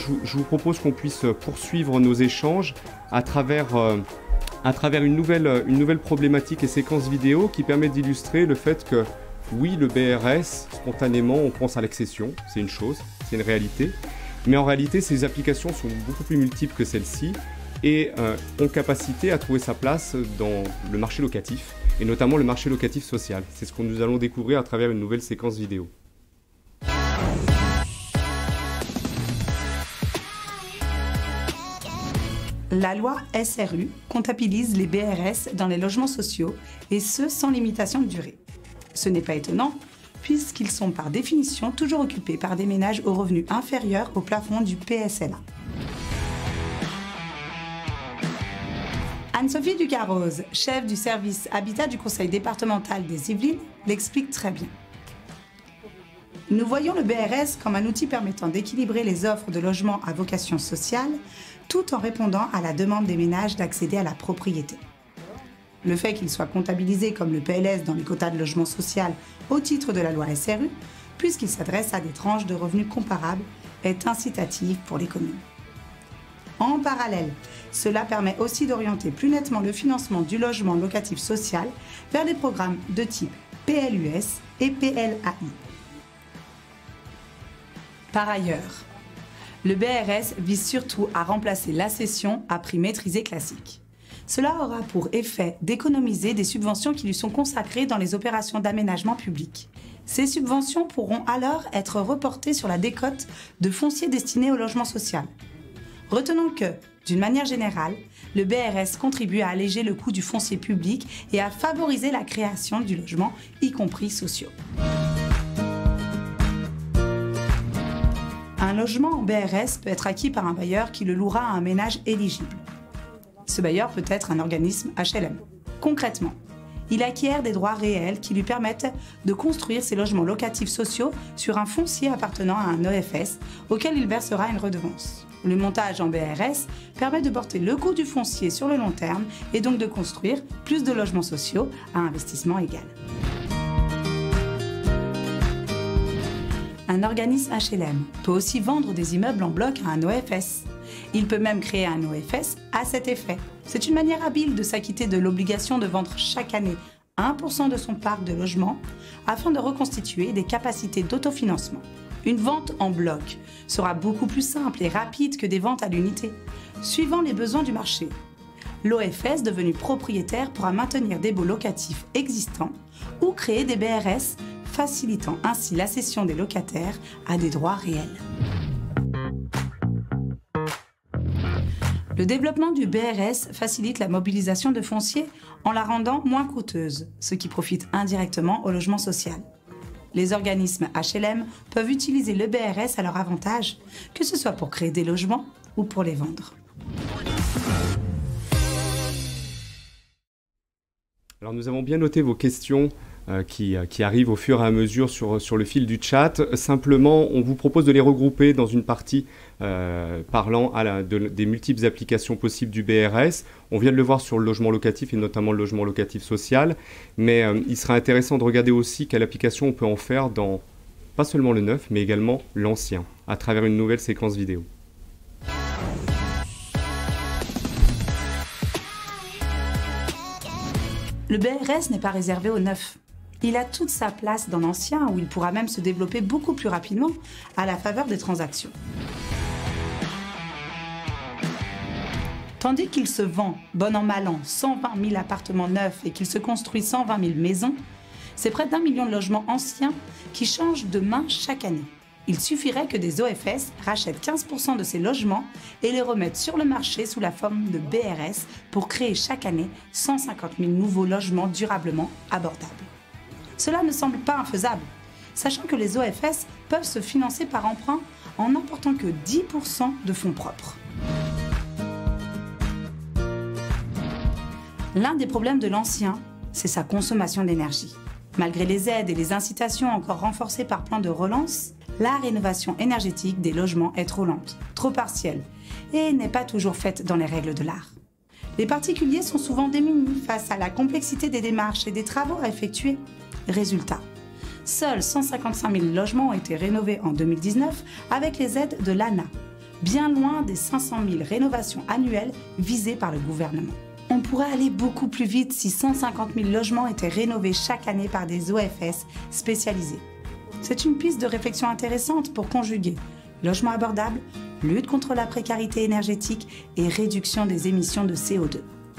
je vous propose qu'on puisse poursuivre nos échanges à travers une nouvelle problématique et séquence vidéo qui permet d'illustrer le fait que, oui, le BRS, spontanément, on pense à l'accession, c'est une chose, c'est une réalité, mais en réalité, ces applications sont beaucoup plus multiples que celles-ci et ont capacité à trouver sa place dans le marché locatif, et notamment le marché locatif social. C'est ce que nous allons découvrir à travers une nouvelle séquence vidéo. La loi SRU comptabilise les BRS dans les logements sociaux, et ce sans limitation de durée. Ce n'est pas étonnant, puisqu'ils sont par définition toujours occupés par des ménages aux revenus inférieurs au plafond du PSLA. Anne-Sophie Ducarroz, chef du service Habitat du Conseil départemental des Yvelines, l'explique très bien. Nous voyons le BRS comme un outil permettant d'équilibrer les offres de logements à vocation sociale, tout en répondant à la demande des ménages d'accéder à la propriété. Le fait qu'il soit comptabilisé comme le PLS dans les quotas de logement social au titre de la loi SRU, puisqu'il s'adresse à des tranches de revenus comparables, est incitatif pour les communes. En parallèle, cela permet aussi d'orienter plus nettement le financement du logement locatif social vers des programmes de type PLUS et PLAI. Par ailleurs, le BRS vise surtout à remplacer l'accession à prix maîtrisé classique. Cela aura pour effet d'économiser des subventions qui lui sont consacrées dans les opérations d'aménagement public. Ces subventions pourront alors être reportées sur la décote de foncier destiné au logement social. Retenons que, d'une manière générale, le BRS contribue à alléger le coût du foncier public et à favoriser la création du logement, y compris sociaux. Un logement en BRS peut être acquis par un bailleur qui le louera à un ménage éligible. Ce bailleur peut être un organisme HLM. Concrètement, il acquiert des droits réels qui lui permettent de construire ses logements locatifs sociaux sur un foncier appartenant à un OFS auquel il versera une redevance. Le montage en BRS permet de porter le coût du foncier sur le long terme et donc de construire plus de logements sociaux à investissement égal. Un organisme HLM peut aussi vendre des immeubles en bloc à un OFS. Il peut même créer un OFS à cet effet. C'est une manière habile de s'acquitter de l'obligation de vendre chaque année 1% de son parc de logements afin de reconstituer des capacités d'autofinancement. Une vente en bloc sera beaucoup plus simple et rapide que des ventes à l'unité, suivant les besoins du marché. L'OFS devenu propriétaire pourra maintenir des baux locatifs existants ou créer des BRS, facilitant ainsi la cession des locataires à des droits réels. Le développement du BRS facilite la mobilisation de foncier en la rendant moins coûteuse, ce qui profite indirectement au logement social. Les organismes HLM peuvent utiliser le BRS à leur avantage, que ce soit pour créer des logements ou pour les vendre. Alors nous avons bien noté vos questions qui arrivent au fur et à mesure sur le fil du chat. Simplement, on vous propose de les regrouper dans une partie parlant des multiples applications possibles du BRS. On vient de le voir sur le logement locatif et notamment le logement locatif social. Mais il sera intéressant de regarder aussi quelle application on peut en faire dans pas seulement le neuf, mais également l'ancien, à travers une nouvelle séquence vidéo. Le BRS n'est pas réservé au neuf. Il a toute sa place dans l'ancien, où il pourra même se développer beaucoup plus rapidement à la faveur des transactions. Tandis qu'il se vend, bon an mal an, 120 000 appartements neufs et qu'il se construit 120 000 maisons, c'est près d'1 million de logements anciens qui changent de main chaque année. Il suffirait que des OFS rachètent 15% de ces logements et les remettent sur le marché sous la forme de BRS pour créer chaque année 150 000 nouveaux logements durablement abordables. Cela ne semble pas infaisable, sachant que les OFS peuvent se financer par emprunt en n'apportant que 10% de fonds propres. L'un des problèmes de l'ancien, c'est sa consommation d'énergie. Malgré les aides et les incitations encore renforcées par plan de relance, la rénovation énergétique des logements est trop lente, trop partielle et n'est pas toujours faite dans les règles de l'art. Les particuliers sont souvent démunis face à la complexité des démarches et des travaux à effectuer. Résultat, seuls 155 000 logements ont été rénovés en 2019 avec les aides de l'ANA. bien loin des 500 000 rénovations annuelles visées par le gouvernement. On pourrait aller beaucoup plus vite si 150 000 logements étaient rénovés chaque année par des OFS spécialisés. C'est une piste de réflexion intéressante pour conjuguer logement abordable, lutte contre la précarité énergétique et réduction des émissions de CO2.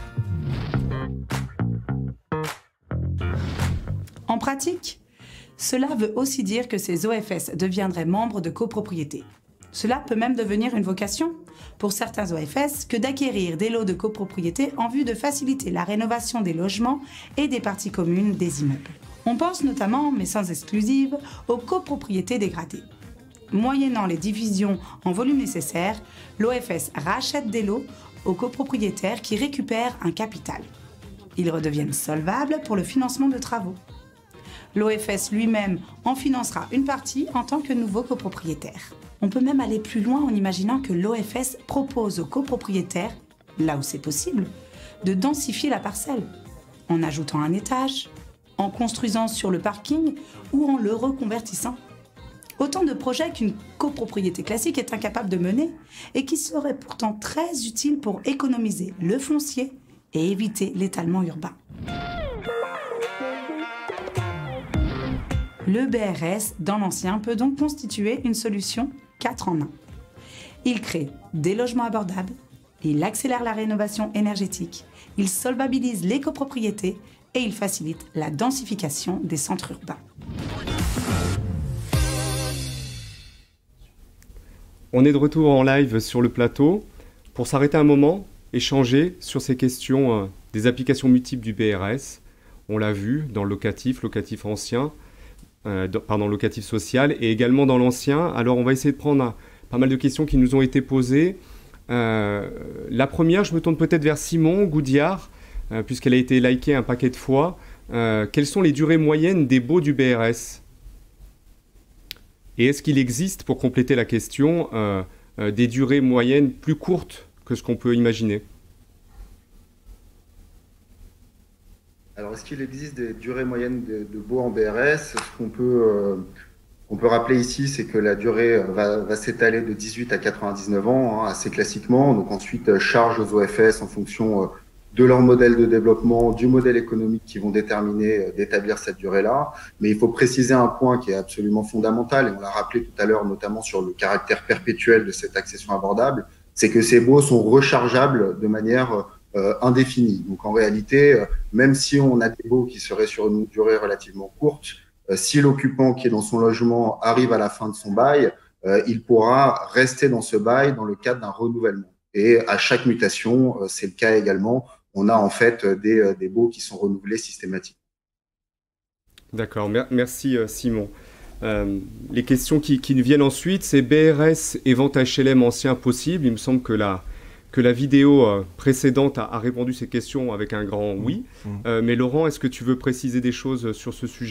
En pratique, cela veut aussi dire que ces OFS deviendraient membres de copropriété. Cela peut même devenir une vocation pour certains OFS que d'acquérir des lots de copropriété en vue de faciliter la rénovation des logements et des parties communes des immeubles. On pense notamment, mais sans exclusive, aux copropriétés dégradées. Moyennant les divisions en volume nécessaires, l'OFS rachète des lots aux copropriétaires qui récupèrent un capital. Ils redeviennent solvables pour le financement de travaux. L'OFS lui-même en financera une partie en tant que nouveau copropriétaire. On peut même aller plus loin en imaginant que l'OFS propose aux copropriétaires, là où c'est possible, de densifier la parcelle, en ajoutant un étage, en construisant sur le parking ou en le reconvertissant. Autant de projets qu'une copropriété classique est incapable de mener et qui seraient pourtant très utiles pour économiser le foncier et éviter l'étalement urbain. Le BRS, dans l'ancien, peut donc constituer une solution 4 en 1. Il crée des logements abordables, il accélère la rénovation énergétique, il solvabilise les copropriétés et il facilite la densification des centres urbains. On est de retour en live sur le plateau pour s'arrêter un moment, échanger sur ces questions des applications multiples du BRS. On l'a vu dans le locatif ancien, locatif social et également dans l'ancien. Alors on va essayer de prendre pas mal de questions qui nous ont été posées. La première, je me tourne peut-être vers Simon Goudiard, puisqu'elle a été likée un paquet de fois. Quelles sont les durées moyennes des baux du BRS ? Et est-ce qu'il existe, pour compléter la question, des durées moyennes plus courtes que ce qu'on peut imaginer ? Alors, est-ce qu'il existe des durées moyennes de baux en BRS ? Ce qu'on peut rappeler ici, c'est que la durée va s'étaler de 18 à 99 ans, assez classiquement. Donc ensuite, charge aux OFS en fonction de leur modèle de développement, du modèle économique qui vont déterminer d'établir cette durée-là. Mais il faut préciser un point qui est absolument fondamental, et on l'a rappelé tout à l'heure, notamment sur le caractère perpétuel de cette accession abordable, c'est que ces baux sont rechargeables de manière indéfinie. Donc en réalité, même si on a des baux qui seraient sur une durée relativement courte, si l'occupant qui est dans son logement arrive à la fin de son bail, il pourra rester dans ce bail dans le cadre d'un renouvellement. Et à chaque mutation, c'est le cas également, on a en fait des baux qui sont renouvelés systématiquement. D'accord, merci Simon. Les questions qui nous viennent ensuite, c'est BRS et vente HLM ancien possible. Il me semble que la vidéo précédente a répondu ces questions avec un grand oui. Mais Laurent, est-ce que tu veux préciser des choses sur ce sujet ?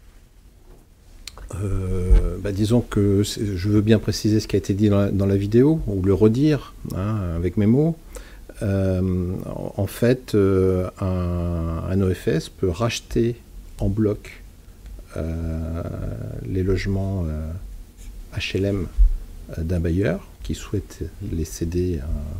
Disons que je veux bien préciser ce qui a été dit dans la vidéo, ou le redire avec mes mots. En fait, un OFS peut racheter en bloc les logements HLM d'un bailleur qui souhaite les céder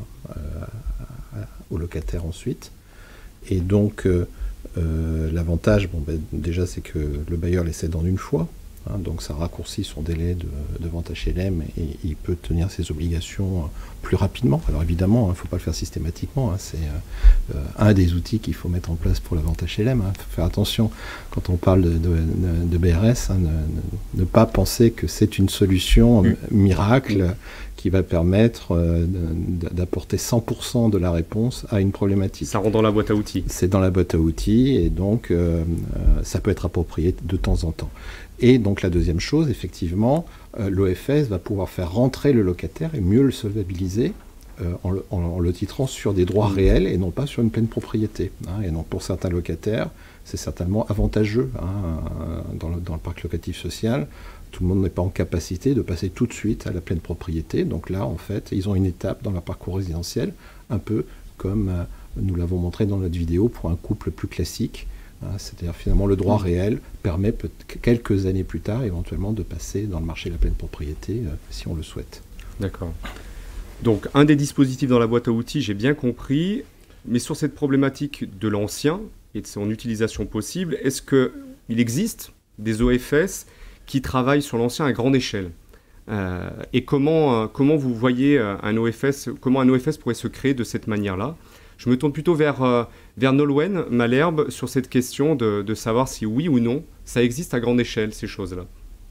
aux locataires ensuite. Et donc, l'avantage, déjà, c'est que le bailleur les cède en une fois. Donc ça raccourcit son délai de vente HLM et il peut tenir ses obligations plus rapidement. Alors évidemment, il ne faut pas le faire systématiquement. C'est un des outils qu'il faut mettre en place pour la vente HLM. Il faut faire attention quand on parle de BRS, ne pas penser que c'est une solution miracle qui va permettre d'apporter 100% de la réponse à une problématique. Ça rentre dans la boîte à outils. C'est dans la boîte à outils et donc ça peut être approprié de temps en temps. Et donc la deuxième chose, effectivement, l'OFS va pouvoir faire rentrer le locataire et mieux le solvabiliser en le titrant sur des droits réels et non pas sur une pleine propriété. Et donc pour certains locataires, c'est certainement avantageux dans le parc locatif social. Tout le monde n'est pas en capacité de passer tout de suite à la pleine propriété. Donc là, en fait, ils ont une étape dans leur parcours résidentiel, un peu comme nous l'avons montré dans notre vidéo pour un couple plus classique. C'est-à-dire finalement le droit réel permet quelques années plus tard éventuellement de passer dans le marché de la pleine propriété si on le souhaite. D'accord. Donc, un des dispositifs dans la boîte à outils, j'ai bien compris. Mais sur cette problématique de l'ancien et de son utilisation possible, est-ce qu'il existe des OFS qui travaillent sur l'ancien à grande échelle? Et comment vous voyez comment un OFS pourrait se créer de cette manière-là? Je me tourne plutôt vers Nolwenn Malherbe sur cette question de savoir si oui ou non, ça existe à grande échelle, ces choses-là.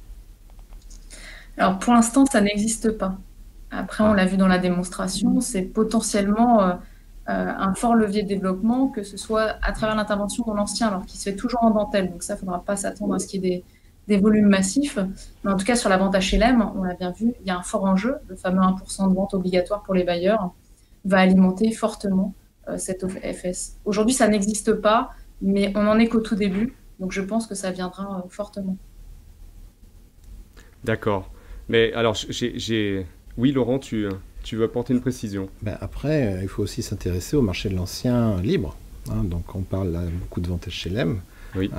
Alors, pour l'instant, ça n'existe pas. Après, on l'a vu dans la démonstration, c'est potentiellement un fort levier de développement, que ce soit à travers l'intervention dans l'ancien, alors qu'il se fait toujours en dentelle. Donc ça, il ne faudra pas s'attendre à ce qu'il y ait des volumes massifs. Mais en tout cas, sur la vente HLM, on l'a bien vu, il y a un fort enjeu. Le fameux 1% de vente obligatoire pour les bailleurs va alimenter fortement cette OFS. Aujourd'hui, ça n'existe pas, mais on n'en est qu'au tout début. Donc je pense que ça viendra fortement. D'accord. Mais alors, oui, Laurent, tu veux apporter une précision? Après, il faut aussi s'intéresser au marché de l'ancien libre. Donc, on parle là beaucoup de vente HLM. Oui.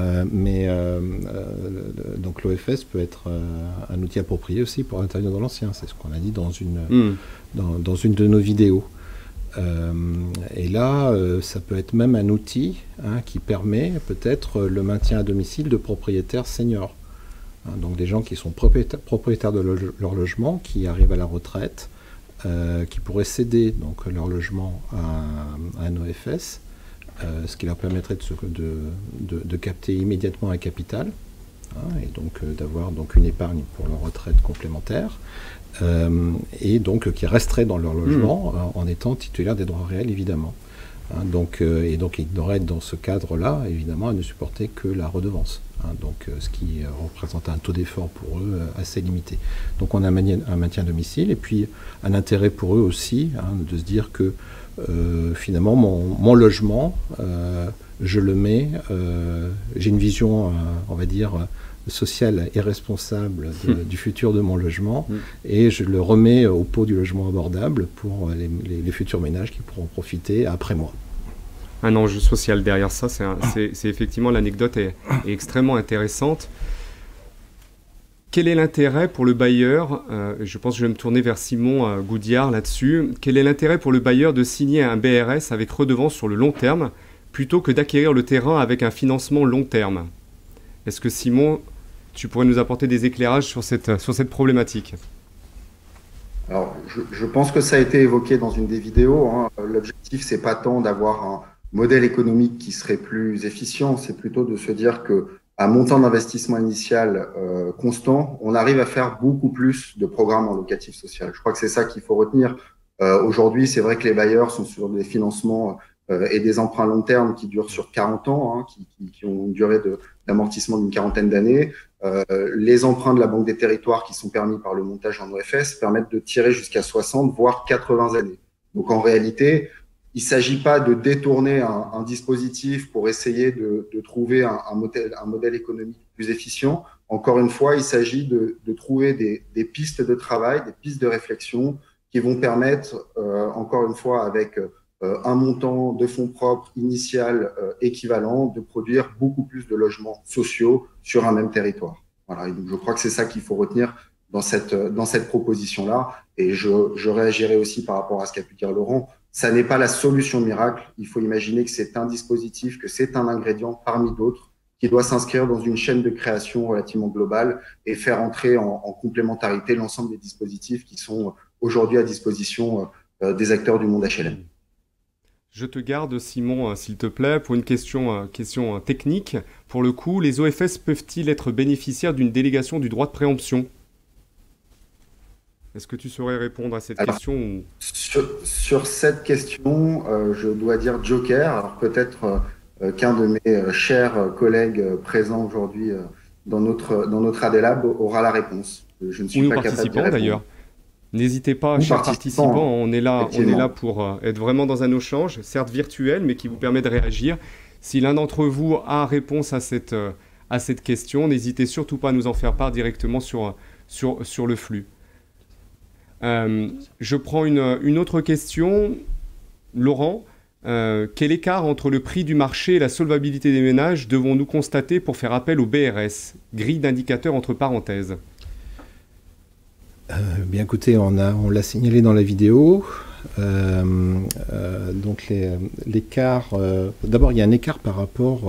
Donc, l'OFS peut être un outil approprié aussi pour intervenir dans l'ancien. C'est ce qu'on a dit dans une de nos vidéos. Et là, ça peut être même un outil qui permet peut-être le maintien à domicile de propriétaires seniors. Donc des gens qui sont propriétaires de leur logement, qui arrivent à la retraite, qui pourraient céder donc, leur logement à un OFS, ce qui leur permettrait de capter immédiatement un capital, et donc d'avoir donc, une épargne pour leur retraite complémentaire, et donc qui resteraient dans leur logement en étant titulaires des droits réels, évidemment. Donc ils devraient être dans ce cadre-là, évidemment, à ne supporter que la redevance. Donc, ce qui représente un taux d'effort pour eux assez limité. Donc on a un maintien à domicile et puis un intérêt pour eux aussi de se dire que finalement mon logement, je le mets, j'ai une vision, on va dire, sociale et responsable du futur de mon logement et je le remets au pot du logement abordable pour les futurs ménages qui pourront profiter après moi. Un enjeu social derrière ça, c'est effectivement, l'anecdote est extrêmement intéressante. Quel est l'intérêt pour le bailleur, je pense que je vais me tourner vers Simon Goudiard là-dessus, quel est l'intérêt pour le bailleur de signer un BRS avec redevance sur le long terme plutôt que d'acquérir le terrain avec un financement long terme? Est-ce que Simon, tu pourrais nous apporter des éclairages sur cette problématique? Alors, je pense que ça a été évoqué dans une des vidéos. L'objectif, c'est pas tant d'avoir un modèle économique qui serait plus efficient, c'est plutôt de se dire que à montant d'investissement initial constant, on arrive à faire beaucoup plus de programmes en locatif social. Je crois que c'est ça qu'il faut retenir. Aujourd'hui, c'est vrai que les bailleurs sont sur des financements et des emprunts long terme qui durent sur 40 ans, qui ont une durée d'amortissement d'une quarantaine d'années. Les emprunts de la Banque des Territoires qui sont permis par le montage en OFS permettent de tirer jusqu'à 60, voire 80 années. Donc en réalité, il ne s'agit pas de détourner un dispositif pour essayer de trouver un modèle économique plus efficient. Encore une fois, il s'agit de trouver des pistes de travail, des pistes de réflexion qui vont permettre, encore une fois, avec un montant de fonds propres initial équivalent, de produire beaucoup plus de logements sociaux sur un même territoire. Voilà, et donc je crois que c'est ça qu'il faut retenir dans cette proposition-là. Et je réagirai aussi par rapport à ce qu'a pu dire Laurent. Ça n'est pas la solution miracle. Il faut imaginer que c'est un dispositif, que c'est un ingrédient parmi d'autres qui doit s'inscrire dans une chaîne de création relativement globale et faire entrer en complémentarité l'ensemble des dispositifs qui sont aujourd'hui à disposition des acteurs du monde HLM. Je te garde, Simon, s'il te plaît, pour une question technique. Pour le coup, les OFS peuvent-ils être bénéficiaires d'une délégation du droit de préemption? Est-ce que tu saurais répondre à cette question Sur cette question, je dois dire joker. Alors peut-être qu'un de mes chers collègues présents aujourd'hui dans notre ADLab aura la réponse. Je ne suis pas capable de répondre. D'ailleurs. N'hésitez pas, chers participants, on est là pour être vraiment dans un échange, certes virtuel, mais qui vous permet de réagir. Si l'un d'entre vous a réponse à cette question, n'hésitez surtout pas à nous en faire part directement sur le flux. Je prends une autre question. Laurent, quel écart entre le prix du marché et la solvabilité des ménages devons-nous constater pour faire appel au BRS? Grille d'indicateurs entre parenthèses. Bien écoutez, on l'a signalé dans la vidéo. Donc l'écart, d'abord il y a un écart par rapport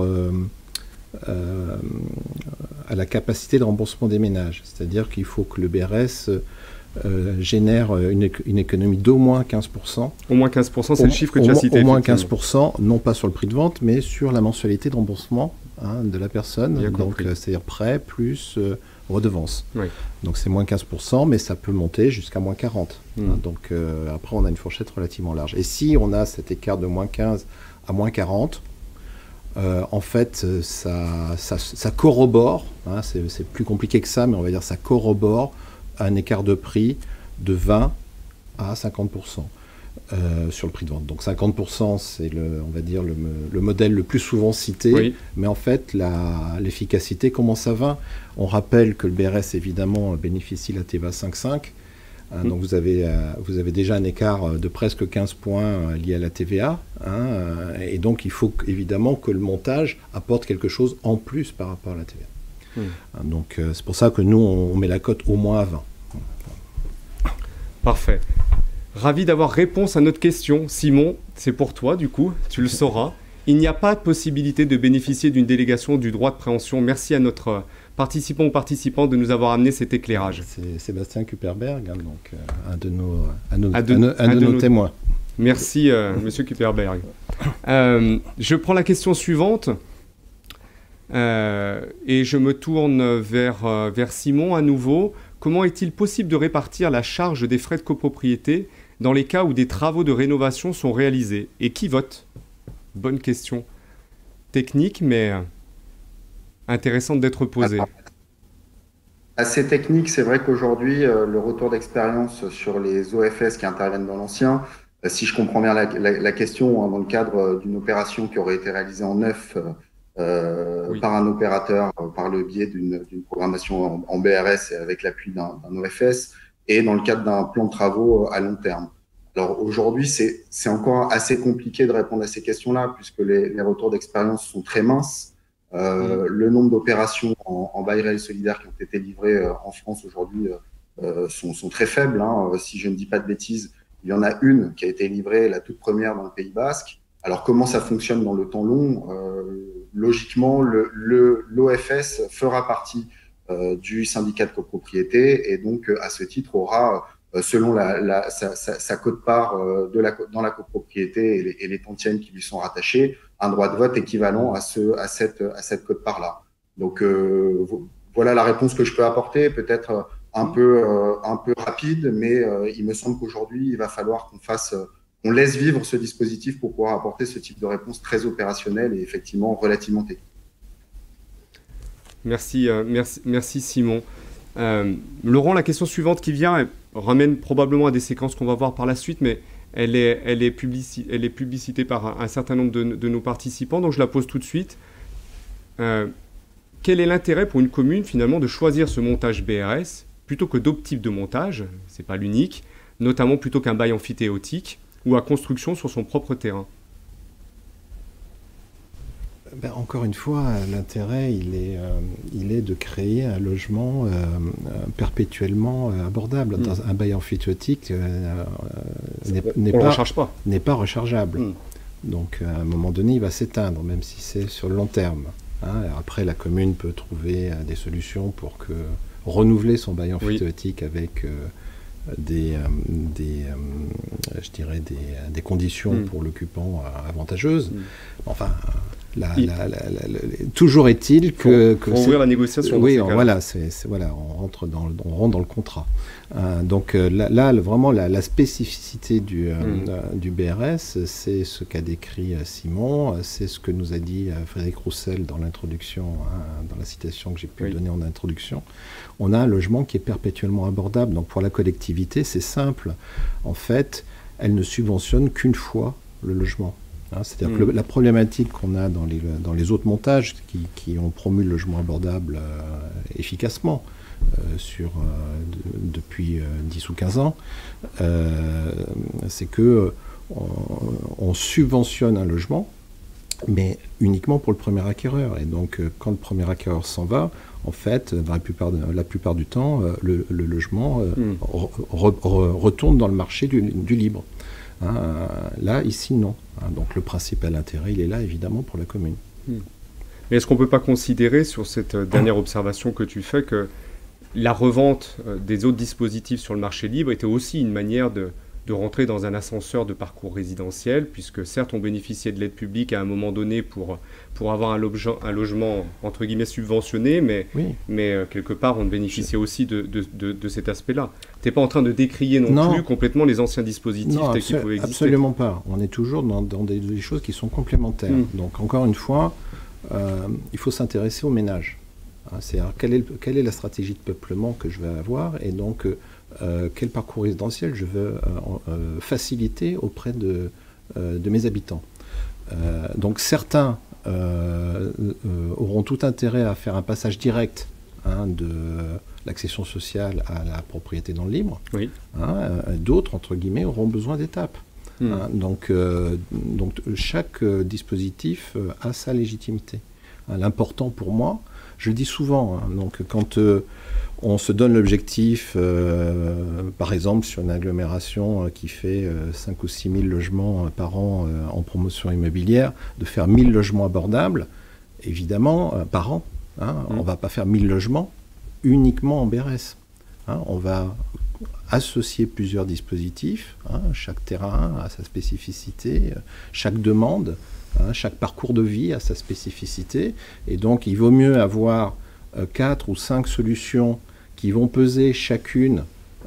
à la capacité de remboursement des ménages. C'est-à-dire qu'il faut que le BRS génère une économie d'au moins 15%. Au moins 15%, c'est le chiffre que tu as cité. Au moins 15%, non pas sur le prix de vente, mais sur la mensualité de remboursement de la personne. Donc c'est-à-dire prêt plus redevance. Oui. Donc c'est moins 15%, mais ça peut monter jusqu'à moins 40%. Donc après, on a une fourchette relativement large. Et si on a cet écart de moins 15 à moins 40, en fait, ça corrobore, hein, c'est plus compliqué que ça, mais on va dire ça corrobore un écart de prix de 20 à 50% sur le prix de vente. Donc 50%, c'est on va dire le modèle le plus souvent cité, oui. Mais en fait, l'efficacité commence à 20. On rappelle que le BRS, évidemment, bénéficie de la TVA 5.5. Donc vous avez déjà un écart de presque 15 points lié à la TVA. Et donc il faut évidemment que le montage apporte quelque chose en plus par rapport à la TVA. Donc c'est pour ça que nous, on met la cote au moins à 20. Parfait. Ravi d'avoir réponse à notre question. Simon, c'est pour toi du coup, tu le sauras. Il n'y a pas de possibilité de bénéficier d'une délégation du droit de préemption. Merci à notre participant ou participante de nous avoir amené cet éclairage. C'est Sébastien Kupperberg, donc un de nos témoins. Merci, Monsieur Kupperberg. Je prends la question suivante et je me tourne vers Simon à nouveau. Comment est-il possible de répartir la charge des frais de copropriété dans les cas où des travaux de rénovation sont réalisés? Et qui vote? Bonne question. Technique, mais intéressante d'être posée. Assez technique, c'est vrai qu'aujourd'hui, le retour d'expérience sur les OFS qui interviennent dans l'ancien, si je comprends bien la question, dans le cadre d'une opération qui aurait été réalisée en neuf oui. Par un opérateur, par le biais d'une programmation en BRS et avec l'appui d'un OFS, et dans le cadre d'un plan de travaux à long terme. Alors aujourd'hui, c'est encore assez compliqué de répondre à ces questions-là, puisque les retours d'expérience sont très minces. Le nombre d'opérations en bail réel solidaire qui ont été livrées en France aujourd'hui sont très faibles. Si je ne dis pas de bêtises, il y en a une qui a été livrée, la toute première, dans le Pays Basque. Alors comment ça fonctionne dans le temps long? Logiquement, l'OFS fera partie du syndicat de copropriété et donc à ce titre aura, selon sa quote-part dans la copropriété et les tantièmes qui lui sont rattachés, un droit de vote équivalent à cette quote-part-là. Donc voilà la réponse que je peux apporter, peut-être un peu rapide, mais il me semble qu'aujourd'hui, il va falloir qu'on laisse vivre ce dispositif pour pouvoir apporter ce type de réponse très opérationnelle et effectivement relativement technique. Merci Simon. Laurent, la question suivante qui vient ramène probablement à des séquences qu'on va voir par la suite, mais elle est publicitée par un certain nombre de nos participants, donc je la pose tout de suite. Quel est l'intérêt pour une commune finalement de choisir ce montage BRS plutôt que d'autres types de montage, c'est pas l'unique, notamment plutôt qu'un bail amphithéotique ou à construction sur son propre terrain? Encore une fois, l'intérêt, il est de créer un logement perpétuellement abordable. Dans un bail amphithéotique n'est pas rechargeable. Donc, à un moment donné, il va s'éteindre, même si c'est sur le long terme. Après, la commune peut trouver des solutions pour renouveler son bail amphithéotique avec des conditions pour l'occupant avantageuses. Enfin, toujours est-il que pour ouvrir la négociation. Oui, voilà, on rentre dans le contrat. Donc là, vraiment, la spécificité du BRS, c'est ce qu'a décrit Simon, c'est ce que nous a dit Frédéric Roussel dans l'introduction, dans la citation que j'ai pu donner en introduction. On a un logement qui est perpétuellement abordable. Donc pour la collectivité, c'est simple. En fait, elle ne subventionne qu'une fois le logement. C'est-à-dire que la problématique qu'on a dans les autres montages qui ont promu le logement abordable efficacement depuis 10 ou 15 ans, c'est que on subventionne un logement mais uniquement pour le premier acquéreur. Et donc, quand le premier acquéreur s'en va, en fait, la plupart du temps, le logement retourne dans le marché du libre. Hein, là, ici, non. Hein, donc, le principal intérêt, il est là, évidemment, pour la commune. Mais est-ce qu'on ne peut pas considérer, sur cette dernière observation que tu fais, que la revente des autres dispositifs sur le marché libre était aussi une manière de rentrer dans un ascenseur de parcours résidentiel, puisque certes on bénéficiait de l'aide publique à un moment donné pour avoir un logement entre guillemets subventionné, mais quelque part on bénéficiait aussi de cet aspect-là. Tu n'es pas en train de décrier non plus complètement les anciens dispositifs tels qu'ils pouvaient exister. Absolument pas. On est toujours dans des choses qui sont complémentaires. Donc encore une fois, il faut s'intéresser aux ménages. C'est-à-dire quelle est la stratégie de peuplement que je vais avoir, et donc quel parcours résidentiel je veux faciliter auprès de mes habitants. Donc certains auront tout intérêt à faire un passage direct de l'accession sociale à la propriété dans le libre. Oui. D'autres, entre guillemets, auront besoin d'étapes. Donc chaque dispositif a sa légitimité. L'important pour moi, je le dis souvent, donc quand on se donne l'objectif, par exemple sur une agglomération qui fait 5 ou 6 000 logements par an en promotion immobilière, de faire 1000 logements abordables, évidemment, par an. On ne va pas faire 1000 logements uniquement en BRS. On va associer plusieurs dispositifs, chaque terrain a sa spécificité, chaque demande, chaque parcours de vie a sa spécificité, et donc il vaut mieux avoir 4 ou 5 solutions qui vont peser chacune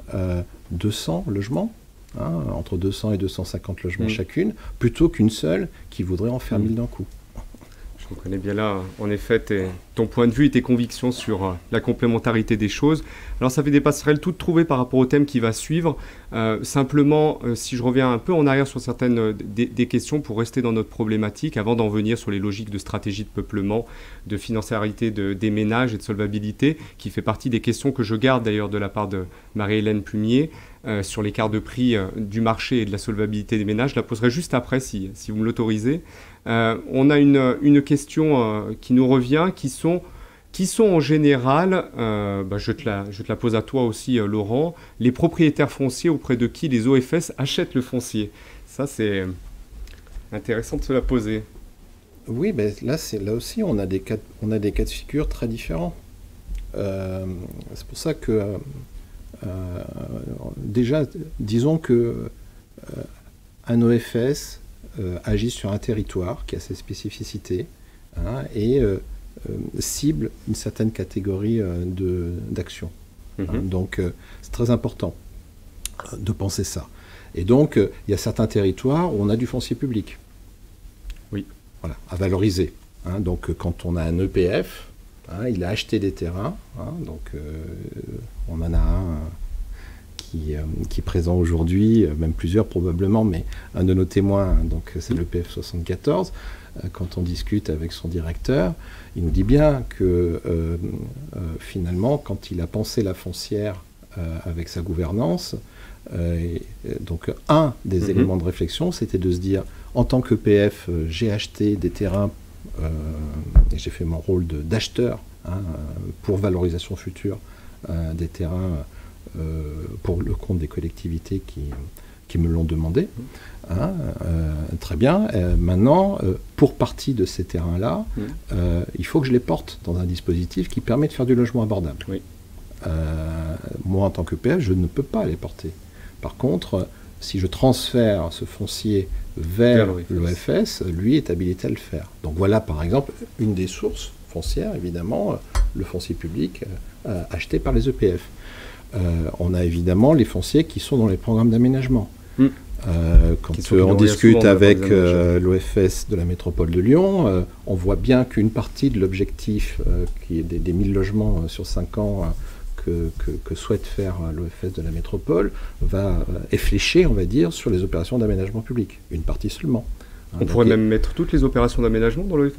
200 logements, entre 200 et 250 logements chacune, plutôt qu'une seule qui voudrait en faire 1000 d'un coup. Je connais bien là, en effet, ton point de vue et tes convictions sur la complémentarité des choses. Alors, ça fait des passerelles toutes trouvées par rapport au thème qui va suivre. Simplement, si je reviens un peu en arrière sur certaines des questions pour rester dans notre problématique, avant d'en venir sur les logiques de stratégie de peuplement, de financiarité des ménages et de solvabilité, qui fait partie des questions que je garde d'ailleurs de la part de Marie-Hélène Plumier, sur l'écart de prix du marché et de la solvabilité des ménages. Je la poserai juste après, si vous me l'autorisez. On a une question qui nous revient, qui sont en général, je te la pose à toi aussi, Laurent, les propriétaires fonciers auprès de qui les OFS achètent le foncier. Ça, c'est intéressant de se la poser. Oui, ben là aussi, on a des cas de figure très différents. C'est pour ça que, déjà, disons que un OFS agit sur un territoire qui a ses spécificités et cible une certaine catégorie d'actions. Donc c'est très important de penser ça. Et donc il y a certains territoires où on a du foncier public. Oui. Voilà, à valoriser. Donc quand on a un EPF, il a acheté des terrains. Donc on en a un qui est présent aujourd'hui, même plusieurs probablement, mais un de nos témoins, donc c'est le l'EPF 74, quand on discute avec son directeur, il nous dit bien que finalement, quand il a pensé la foncière avec sa gouvernance, donc un des éléments de réflexion, c'était de se dire, en tant qu'EPF, j'ai acheté des terrains et j'ai fait mon rôle d'acheteur pour valorisation future des terrains pour le compte des collectivités qui me l'ont demandé. Très bien. Maintenant, pour partie de ces terrains-là, il faut que je les porte dans un dispositif qui permet de faire du logement abordable. Oui. Moi, en tant que PF, je ne peux pas les porter. Par contre, si je transfère ce foncier vers l'OFS, lui est habilité à le faire. Donc voilà, par exemple, une des sources foncières, évidemment, le foncier public acheté par les EPF. On a évidemment les fonciers qui sont dans les programmes d'aménagement. Quand on discute avec l'OFS de la métropole de Lyon, on voit bien qu'une partie de l'objectif, qui est des 1000 logements sur 5 ans que souhaite faire l'OFS de la métropole, est fléchée, on va dire, sur les opérations d'aménagement public. Une partie seulement. On pourrait même mettre toutes les opérations d'aménagement dans l'OFS ?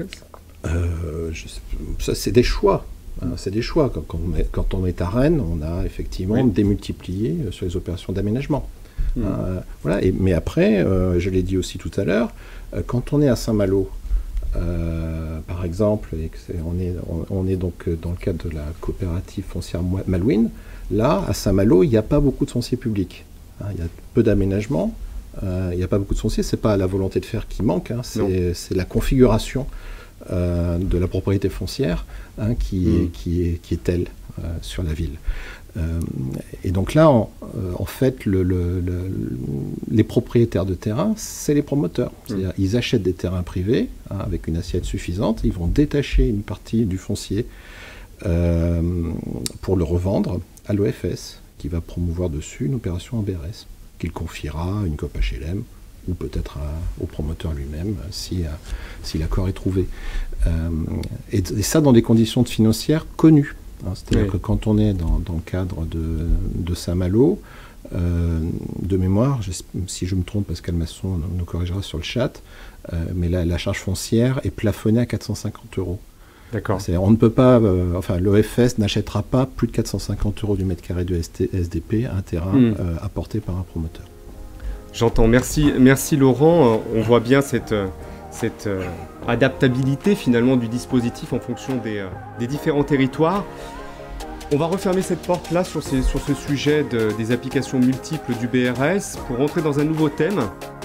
Ça, c'est des choix. C'est des choix. Quand on est à Rennes, on a effectivement démultiplié sur les opérations d'aménagement. Voilà. Mais après, je l'ai dit aussi tout à l'heure, quand on est à Saint-Malo, par exemple, on est donc dans le cadre de la coopérative foncière Malouine. Là, à Saint-Malo, il n'y a pas beaucoup de foncier public. Il y a peu d'aménagements, il n'y a pas beaucoup de foncier. Ce n'est pas la volonté de faire qui manque, c'est la configuration de la propriété foncière qui est telle sur la ville. Et donc là, en fait, les propriétaires de terrain, c'est les promoteurs. C'est-à-dire, ils achètent des terrains privés avec une assiette suffisante, ils vont détacher une partie du foncier pour le revendre à l'OFS, qui va promouvoir dessus une opération en BRS, qu'il confiera à une coop HLM ou peut-être au promoteur lui-même si l'accord est trouvé. Et ça dans des conditions financières connues. C'est-à-dire que quand on est dans le cadre de Saint-Malo, de mémoire, si je me trompe, Pascal Masson nous corrigera sur le chat, mais la charge foncière est plafonnée à 450 €. D'accord. On ne peut pas, l'OFS n'achètera pas plus de 450 € du mètre carré de SDP à un terrain apporté par un promoteur. J'entends. Merci Laurent. On voit bien cette adaptabilité finalement du dispositif en fonction des différents territoires. On va refermer cette porte-là sur ce sujet des applications multiples du BRS pour rentrer dans un nouveau thème